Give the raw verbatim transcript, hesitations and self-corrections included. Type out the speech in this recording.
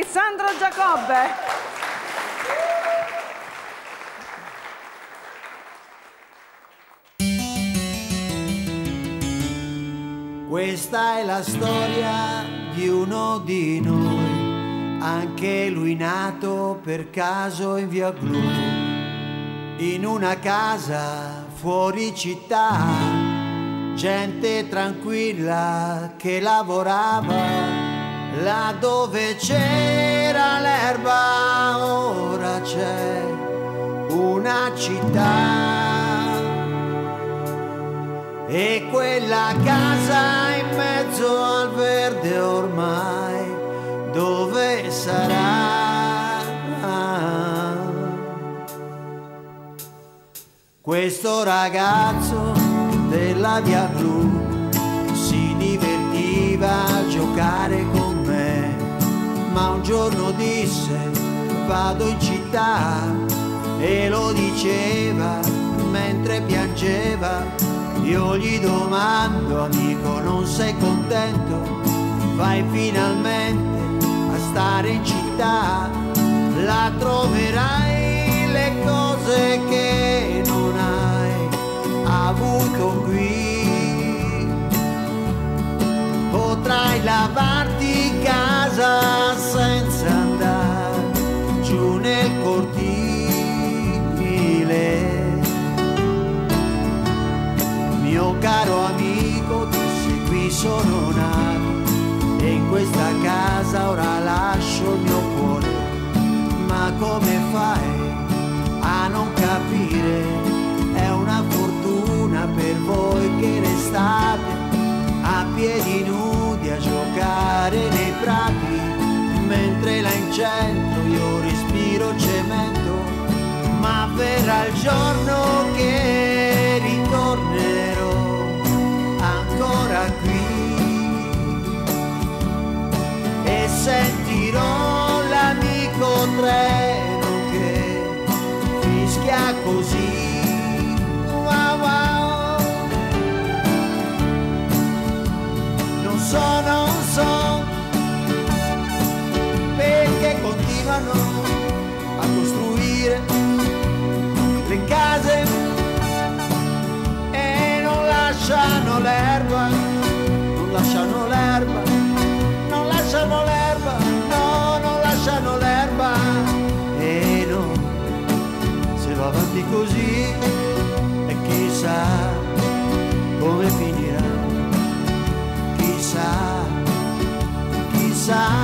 di Sandro Giacobbe. Questa è la storia di uno di noi, anche lui nato per caso in via Glu, in una casa fuori città, gente tranquilla che lavorava, là dove c'era l'erba ora c'è una città. E quella casa in mezzo al verde ormai, dove sarà? Questo ragazzo della via Glu si divertiva a giocare con me, ma un giorno disse vado in città, e lo diceva mentre piangeva. Io gli domando, amico, non sei contento? Vai finalmente a stare in città, là troverai le cose che non hai avuto qui. Potrai lavarti casa senza andare giù nel cortile. Mio caro amico, dissi, qui sono nato e in questa casa ora lascio il mio cuore. Ma come fai a non capire? È una fortuna per voi che restate a piedi nudi a giocare nei prati, mentre là in centro io respiro cemento. Ma verrà il giorno che ritornerò ancora qui e sentirò l'amico treno che fischia così. Wow, wow. Non so, non so perché continuano a costruire le case e non lasciano l'erba, non lasciano l'erba, non lasciano l'erba, no, non lasciano l'erba. E no, se va avanti così e chissà come finirà, chissà, chissà.